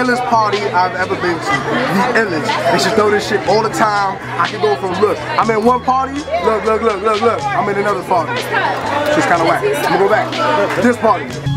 illest party I've ever been to. The illest. They should throw this shit all the time. I can go from, look, I'm in one party, look. I'm in another party. It's just kind of whack. I'm gonna go back. This party.